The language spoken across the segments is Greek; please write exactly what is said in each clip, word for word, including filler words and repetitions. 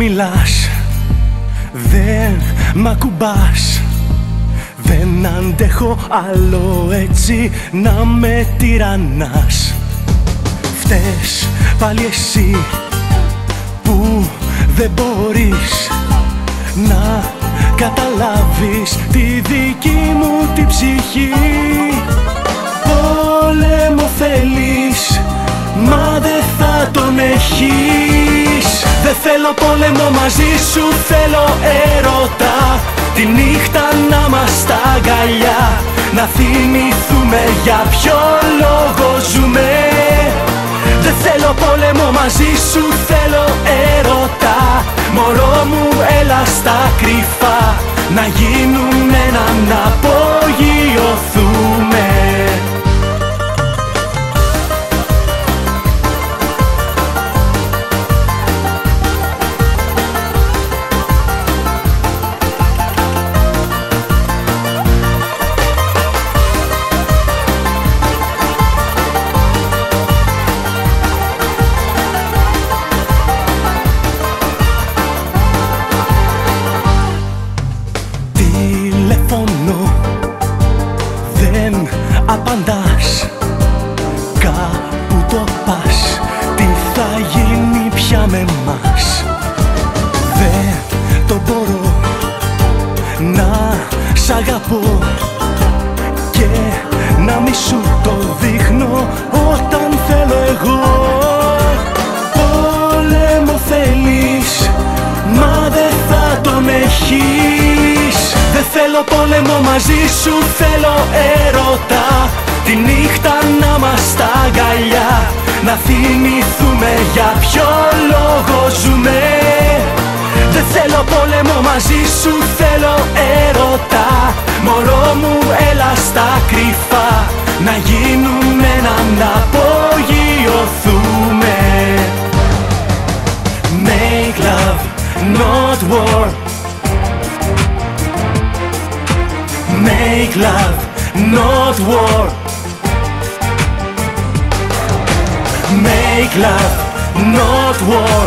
μιλάς, δεν μ' ακουμπάς. Δεν αντέχω άλλο έτσι να με τυραννάς. Φταίς πάλι εσύ που δεν μπορείς να καταλάβεις τη δική μου τη ψυχή. Πόλεμο θέλεις, μα δεν θα τον έχεις. Δεν θέλω πόλεμο μαζί σου, θέλω έρωτα. Τη νύχτα να μας στα αγκαλιά, να θυμηθούμε για ποιο λόγο ζούμε. Δεν θέλω πόλεμο μαζί σου, θέλω έρωτα. Μωρό μου έλα στα κρυφά, να γίνουμε ένα, να απογειωθούμε. Τηλεφωνώ, δεν απαντάς. Κάπου το πας, τι θα γίνει πια με μας. Δεν το μπορώ να σ' αγαπώ και να μη σου το δείχνω όταν θέλω εγώ. Πόλεμο θέλεις, μα δεν θα τον έχεις. Δεν θέλω πόλεμο μαζί σου, θέλω έρωτα. Τη νύχτα να μας στα αγκαλιά, να θυμηθούμε για ποιο λόγο ζούμε. Δεν θέλω πόλεμο μαζί σου, θέλω έρωτα. Μωρό μου έλα στα κρυφά, να γίνουμε ένα, να απογειωθούμε. Make love, not war. Make love, not war. Make love, not war.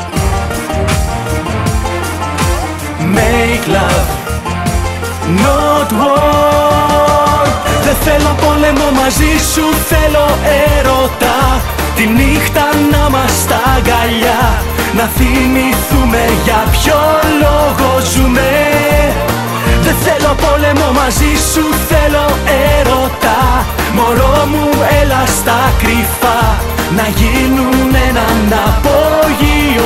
Make love, not war. Δεν θέλω πόλεμο μαζί σου, θέλω έρωτα. Τη νύχτα να μας στα αγκαλιά, να θυμηθούμε για ποιο λόγο ζούμε. Δεν θέλω πόλεμο μαζί σου, θέλω έρωτα. Μωρό μου έλα στα κρυφά, να γίνουν ένα, να απογειωθούμε.